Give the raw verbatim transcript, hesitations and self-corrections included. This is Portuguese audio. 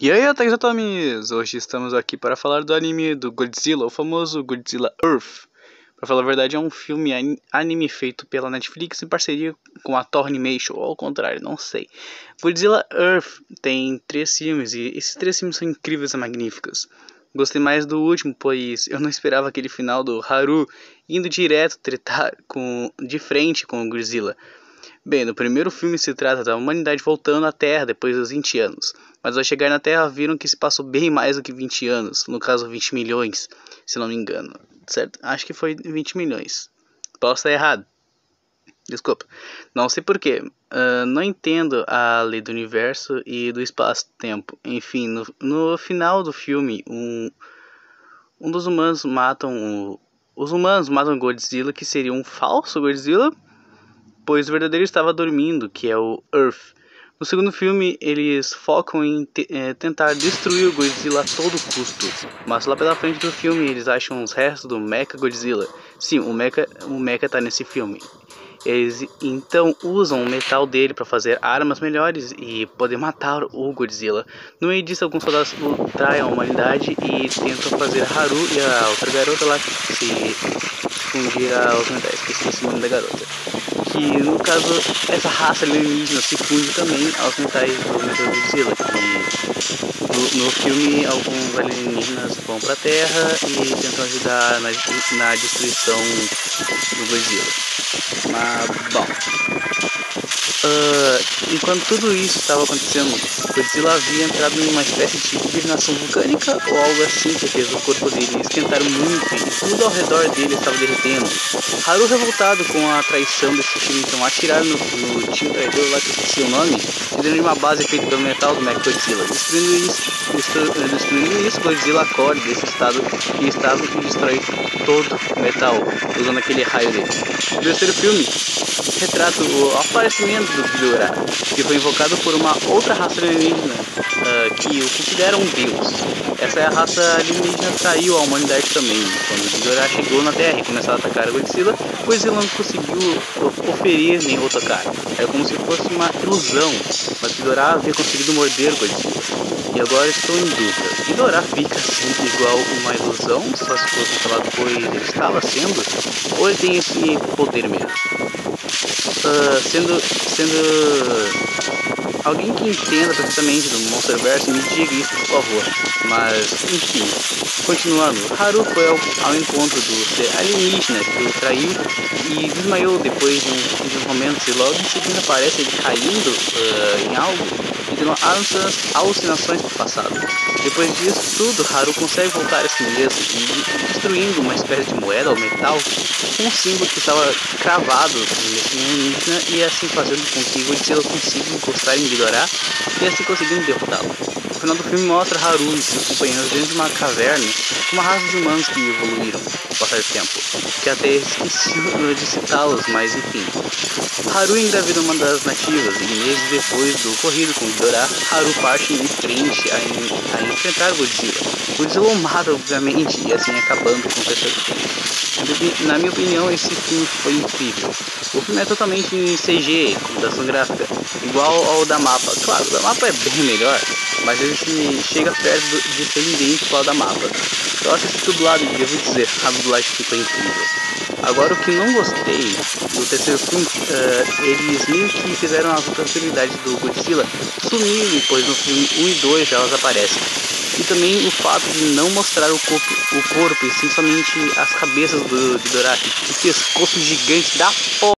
E aí, Otakutomis! Hoje estamos aqui para falar do anime do Godzilla, o famoso Godzilla Earth. Pra falar a verdade, é um filme anime feito pela Netflix em parceria com a Toho Animation, ou ao contrário, não sei. Godzilla Earth tem três filmes e esses três filmes são incríveis e magníficos. Gostei mais do último, pois eu não esperava aquele final do Haru indo direto tretar com, de frente com o Godzilla. Bem, no primeiro filme se trata da humanidade voltando à Terra depois dos vinte anos. Mas ao chegar na Terra viram que se passou bem mais do que vinte anos. No caso vinte milhões, se não me engano. Certo? Acho que foi vinte milhões. Posso estar errado. Desculpa. Não sei porquê. Uh, não entendo a lei do universo e do espaço-tempo. Enfim, no, no final do filme, um, um dos humanos matam... O, os humanos matam Godzilla, que seria um falso Godzilla, pois o verdadeiro estava dormindo, que é o Earth. No segundo filme, eles focam em te é, tentar destruir o Godzilla a todo custo, mas lá pela frente do filme eles acham os restos do Mecha Godzilla. Sim, o Mecha, o Mecha tá nesse filme. Eles então usam o metal dele para fazer armas melhores e poder matar o Godzilla. No meio disso, alguns soldados traem a humanidade e tentam fazer Haru e a outra garota lá se fundir aos metais, que esqueci o nome da garota. Que no caso, essa raça alienígena se funde também aos metais do Metal Godzilla. Que no, no filme, alguns alienígenas vão para a Terra e tentam ajudar na, na destruição do Godzilla. Mas, bom, uh, enquanto tudo isso estava acontecendo, Godzilla havia entrado em uma espécie de hibernação vulcânica ou algo assim, que fez o corpo dele esquentar muito e tudo ao redor dele estava derretendo. Haru, revoltado com a traição desse time, então atiraram no, no tio traidor lá, que eu esqueci o nome, dentro de uma base feita pelo metal do Mechagodzilla. Destruindo isso, destru, destruindo isso, Godzilla acorda desse estado que estava e destrói todo o metal, usando aquele raio dele. O terceiro filme retrata o aparecimento do Ghidorah, que foi invocado por uma outra raça alienígena uh, que o considera um deus. Essa é a raça alienígena que traiu a humanidade também. Quando o Ghidorah chegou na Terra e começou a atacar a Godzilla, Godzilla não conseguiu oferir nem atacar. É como se fosse uma ilusão, mas Ghidorah havia conseguido morder Godzilla. E agora estou em dúvida. Ghidorah fica assim igual uma ilusão, só se for controlado por ele estava sendo, ou ele tem esse poder mesmo? Uh, sendo, sendo alguém que entenda perfeitamente do Monsterverse, me diga isso, por favor. Mas, enfim, continuando, Haru foi ao, ao encontro do ser alienígena que o traiu e desmaiou depois de, um, de uns momentos, e logo em seguida aparece ele caindo uh, em algo e tendo alucinações do passado. Depois disso tudo, Haru consegue voltar a si mesmo e destruindo uma espécie de moeda ou metal com um símbolo que estava cravado nesse alienígena e assim fazendo com que Godzilla consiga encostar em Ghidorah e assim conseguindo derrotá-lo. O final do filme mostra Haru e seus companheiros dentro de uma caverna com uma raça de humanos que evoluíram com o passar do tempo, que até esqueci de citá-los, mas enfim. Haru engravida uma das nativas e meses depois do ocorrido com Ghidorah, Haru parte em frente a, en a enfrentar Godzilla. Godzilla o mata, obviamente, e assim acabando com o terceiro filme. Na minha opinião, esse filme foi incrível. O filme é totalmente em C G, computação gráfica, igual ao da Mapa. Claro, o da Mapa é bem melhor, mas ele chega perto de ser idêntico ao da Mapa. Eu assisti dublado e devo dizer, a dublagem ficou incrível. Agora, o que não gostei do terceiro filme, uh, eles meio que fizeram as outras habilidades do Godzilla sumirem, pois no filme um e dois elas aparecem. E também o fato de não mostrar o corpo, o corpo e sim somente as cabeças do Ghidorah, que pescoço gigante da porra.